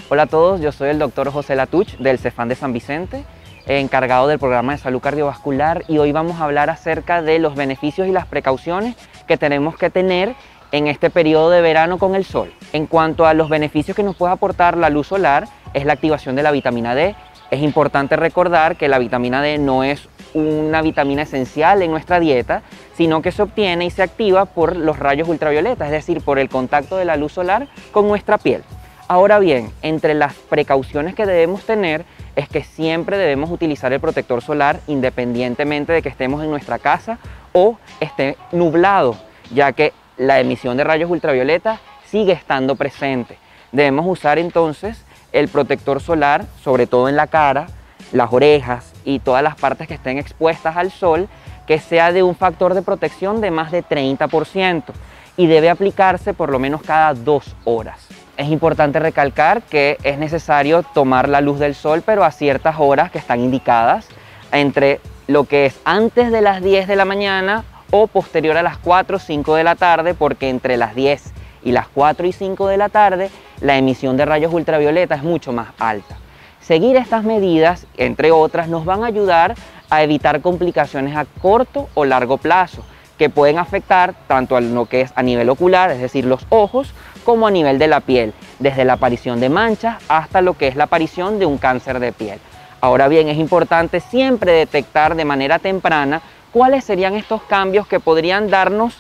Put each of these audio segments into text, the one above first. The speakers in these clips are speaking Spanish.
Hola a todos, yo soy el doctor José Latuch del Cefam de San Vicente, encargado del programa de salud cardiovascular, y hoy vamos a hablar acerca de los beneficios y las precauciones que tenemos que tener en este periodo de verano con el sol. En cuanto a los beneficios que nos puede aportar la luz solar, es la activación de la vitamina D. Es importante recordar que la vitamina D no es una vitamina esencial en nuestra dieta, sino que se obtiene y se activa por los rayos ultravioleta, es decir, por el contacto de la luz solar con nuestra piel. Ahora bien, entre las precauciones que debemos tener es que siempre debemos utilizar el protector solar independientemente de que estemos en nuestra casa o esté nublado, ya que la emisión de rayos ultravioleta sigue estando presente. Debemos usar entonces el protector solar, sobre todo en la cara, las orejas y todas las partes que estén expuestas al sol, que sea de un factor de protección de más de 30% y debe aplicarse por lo menos cada 2 horas. Es importante recalcar que es necesario tomar la luz del sol, pero a ciertas horas que están indicadas, entre lo que es antes de las 10 de la mañana o posterior a las 4 o 5 de la tarde, porque entre las 10 y las 4 y 5 de la tarde la emisión de rayos ultravioleta es mucho más alta. Seguir estas medidas, entre otras, nos van a ayudar a evitar complicaciones a corto o largo plazo, que pueden afectar tanto a lo que es a nivel ocular, es decir, los ojos, como a nivel de la piel, desde la aparición de manchas hasta lo que es la aparición de un cáncer de piel. Ahora bien, es importante siempre detectar de manera temprana cuáles serían estos cambios que podrían darnos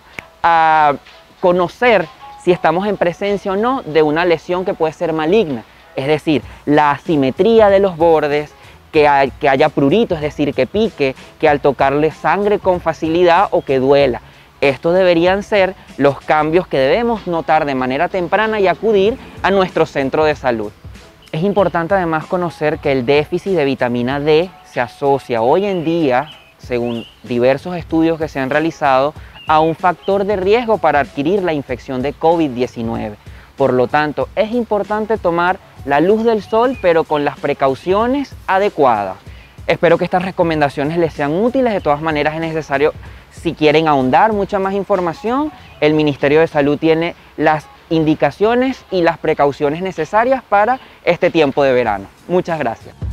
a conocer si estamos en presencia o no de una lesión que puede ser maligna, es decir, la asimetría de los bordes, que haya prurito, es decir, que pique, que al tocarle sangre con facilidad o que duela. Estos deberían ser los cambios que debemos notar de manera temprana y acudir a nuestro centro de salud. Es importante además conocer que el déficit de vitamina D se asocia hoy en día, según diversos estudios que se han realizado, a un factor de riesgo para adquirir la infección de COVID-19. Por lo tanto, es importante tomar la luz del sol, pero con las precauciones adecuadas. Espero que estas recomendaciones les sean útiles. De todas maneras, es necesario, si quieren ahondar mucha más información, el Ministerio de Salud tiene las indicaciones y las precauciones necesarias para este tiempo de verano. Muchas gracias.